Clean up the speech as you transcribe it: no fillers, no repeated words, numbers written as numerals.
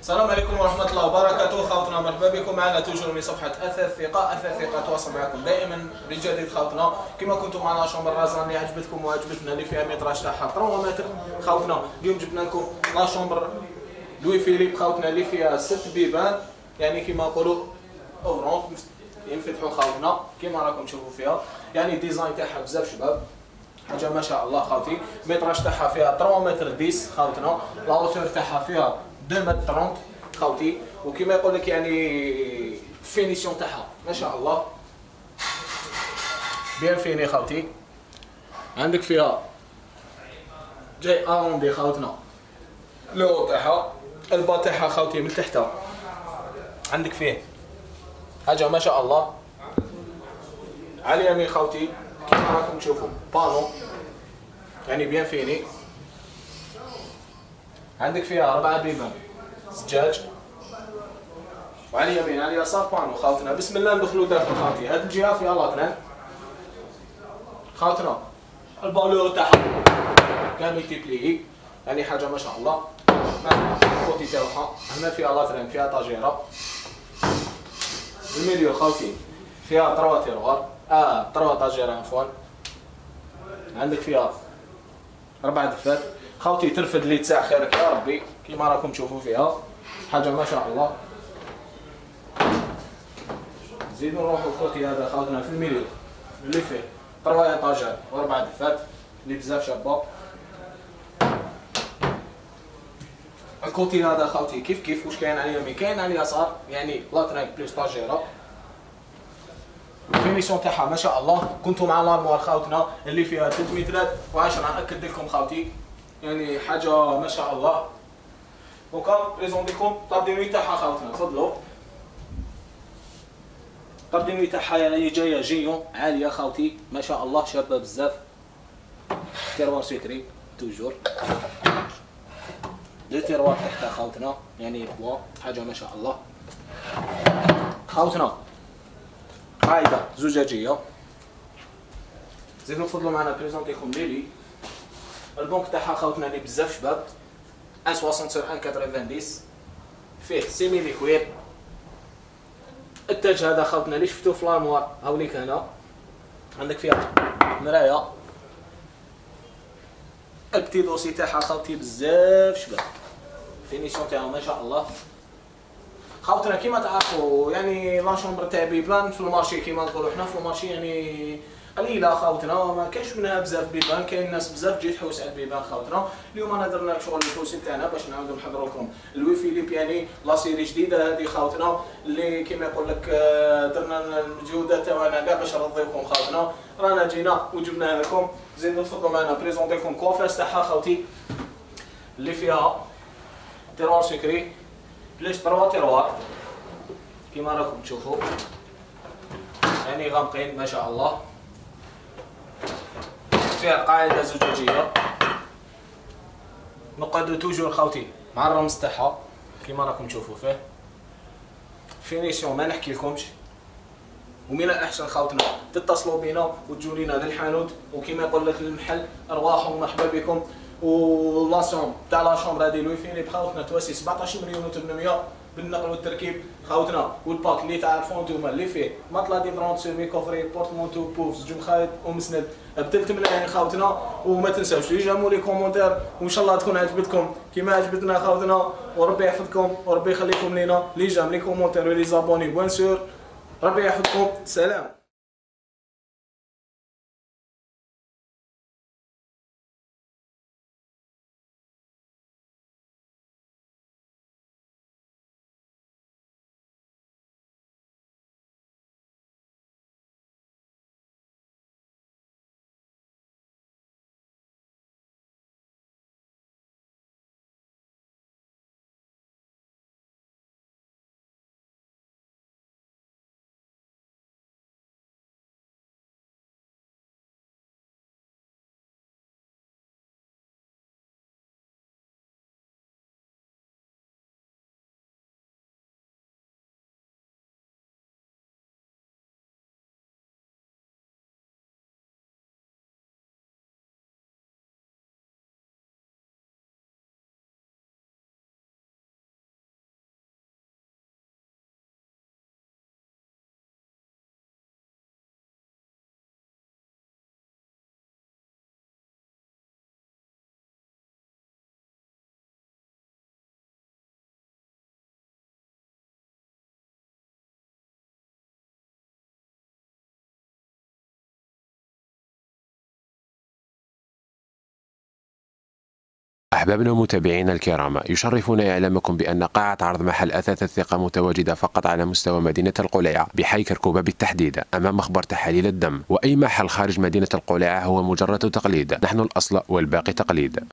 السلام عليكم ورحمة الله وبركاته. خوتنا مرحبا بكم معنا توجور من صفحة أثاث ثقة. أثاث ثقة تواصل معكم دائما بجديد خوتنا. كما كنتم معنا شومبر رازان اللي عجبتكم وعجبتنا اللي فيها متراج تاعها 3 متر خوتنا. اليوم جبنا لكم لا شومبر لوي فيليب خوتنا اللي فيها 6 بيبان، يعني كما نقولوا اوفرون ينفتحوا خوتنا كما راكم تشوفوا فيها. يعني ديزاين تاعها بزاف شباب، حاجه ما شاء الله خوتي. متراج تاعها فيها 3 متر 10 خوتنا. لا هوتور تاعها فيها 2 متر 30 خوتي. وكما يقول لك يعني فينيسيون تاعها ما شاء الله بيان فيني خوتي. عندك فيها جاي اروندي خوتنا لو تاعها، البا تاعها خوتي من تحت عندك فيه حاجه ما شاء الله. على اليمين خوتي كما راكم تشوفوا بانو يعني بيان فيني. عندك فيها 4 بيبان زجاج، وعلى اليمين على اليسار بانو خوتنا. بسم الله ندخلوا داخل خوتي. هاد الجهه فيها لاكران خوتنا، البالو تاعها كامل تيبلي يعني حاجه ما شاء الله. الكوتي تاعها هنا فيها لاكران، فيها طاجيره. الميليو خوتي فيها 3 تيروار 3 طاجيره عفوا. عندك فيها 4 دفات خوتي، ترفد لي تساع خيرك يا ربي كيما راكم تشوفوا فيها حاجه ما شاء الله. نزيدو نروحو خوتي هذا خوتنا في الميليو اللي فيه 3 ايطاجات و4 دفات اللي بزاف شابه. الكوتي هذا خوتي كيف واش كاين على اليمين كاين على اليسار، يعني لاترانك بليس طاجيره. الفينيسيون تاعها ما شاء الله. كنتو مع لارموار خوتنا اللي فيها 3 مترات و10. ناكد لكم خوتي يعني حاجه ما شاء الله. دوكا بريزونتيكم طابدينوي تاعها خوتنا. تفضلوا. طابدينوي تاعها يعني جايه جيون عاليه خوتي ما شاء الله، شابه بزاف. تيروار سيكري توجور دو تيروار تحتها خوتنا، يعني بوا حاجه ما شاء الله خوتنا. قاعده زجاجيه. زيدو تفضلوا معنا بريزونتيكم ليلي. البنك تاعها خوتنا اللي بزاف شباب 1.60 sur 1.90 فيه سيمي ليكوير. التاج هذا خوتنا اللي شفتوه في لارموار هاوليك هنا. عندك فيها مرايه. البتي دوسي تاعها خوتي بزاف شباب، فينيسيون تاعها ما شاء الله خوتنا. كيما تعرفوا يعني لا شومبر تاع بيبان في المارشي كيما نقولوا حنا في المارشي يعني قليله خوتنا، ما كاينش منها بزاف بيبان. كاين ناس بزاف تجي تحوس على البيبان خوتنا. اليوم انا درنا شغل التوسي تاعنا باش نعاودو نحضروا لكم لوي فيليب، يعني لا سيري جديده هذه خوتنا اللي كيما يقول لك درنا الجوده تاعنا كاع باش نرضيوكم خوتنا. رانا جينا وجبناها لكم. زيدو تفضلوا معنا بريزونتيكم كوافيس تاعها خوتي اللي فيها تيروار سكري بليش 3 تيروار كيما راكم تشوفوا، يعني غامقين ما شاء الله. فيها قاعده زجاجيه. نقعدو توجور خوتي مع الرمز تاعها كيما راكم تشوفوا فيه. فينيسيون ما نحكي لكمش. ومن الاحسن خوتنا تتصلوا بينا وتجوا لينا للحانوت، وكيما يقول لك المحل ارواح ومرحبا بكم. ولاسيون تاع لا شومبر هذه لوي فيليب خوتنا تواسي 17 مليون و800 بالنقل والتركيب خوتنا. والباك اللي تعرفوا نتوما اللي فيه مطلة ديفرونت سيرمي كوفري بورتمونتو بوف زوج مخايط ومسند بدلت ملايين خوتنا. وما تنساوش يجموا لي كومونتير وان شاء الله تكون عجبتكم كيما عجبتنا خوتنا. وربي يحفظكم وربي يخليكم لينا لي جام لي كومونتير ولي زابوني بوان سور. ربي يحفظكم. سلام. أحبابنا ومتابعينا الكرام، يشرفنا إعلامكم بأن قاعة عرض محل أثاث الثقة متواجدة فقط على مستوى مدينة القليعة بحي كركوبة بالتحديد، أمام مخبر تحاليل الدم. وأي محل خارج مدينة القليعة هو مجرد تقليد، نحن الأصل والباقي تقليد.